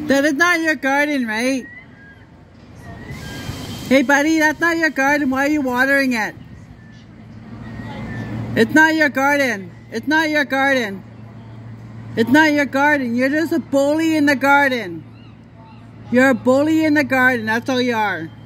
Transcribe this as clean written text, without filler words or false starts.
That is not your garden, right? Hey buddy, that's not your garden. Why are you watering it? It's not your garden. It's not your garden. It's not your garden. You're just a bully in the garden. You're a bully in the garden. That's all you are.